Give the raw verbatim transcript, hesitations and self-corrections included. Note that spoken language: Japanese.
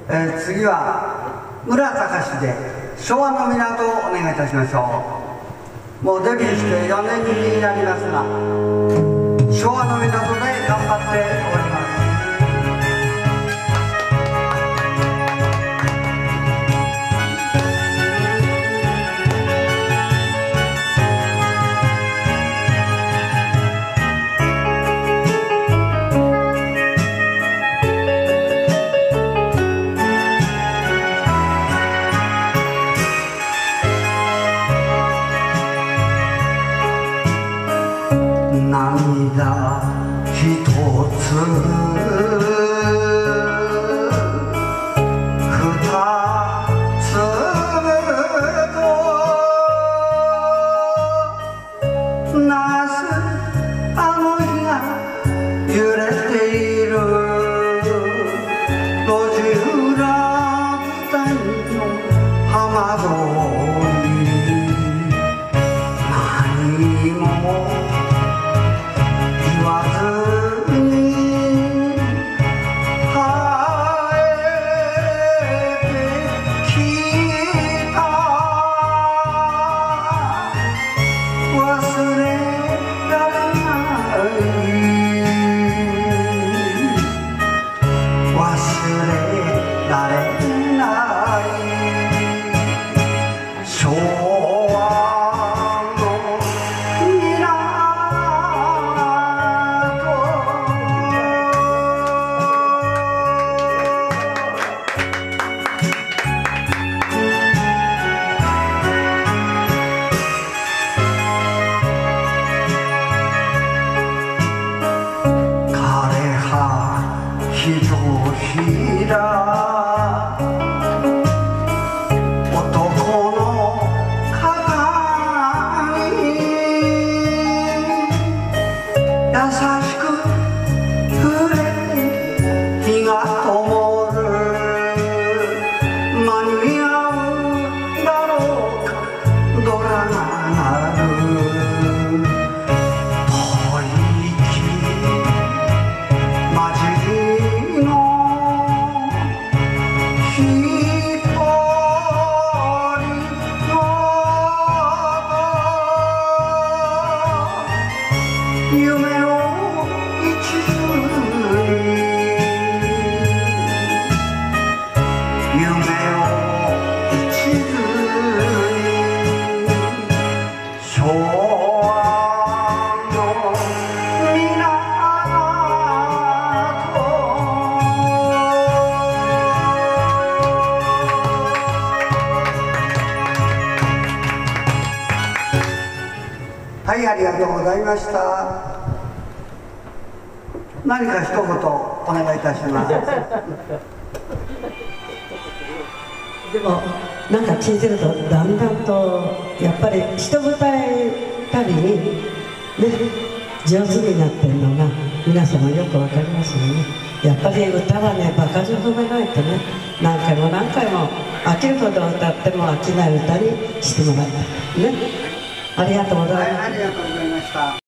えー、次は村隆で昭和の港をお願いいたしましょう。もうデビューしてよねんになりますが、昭和の港で頑張っております。涙ひとつふたつとなぜあの日が揺れている路地裏伝いの浜通り何もひとひら男の肩に優しく触れて火が灯る間に合うだろうかドラが鳴る遠いまじ夢を一途に夢を一途に昭和の港はい、ありがとうございました。何か一言お願いいたします。 でもなんか聞いてるとだんだんとやっぱり一舞台たびにね上手になってるのが皆様よくわかりますよね。やっぱり歌はね場数踏めないとね何回も何回も飽きるほど歌っても飽きない歌にしてもらったね。ありがとうございます。 はい、ありがとうございました。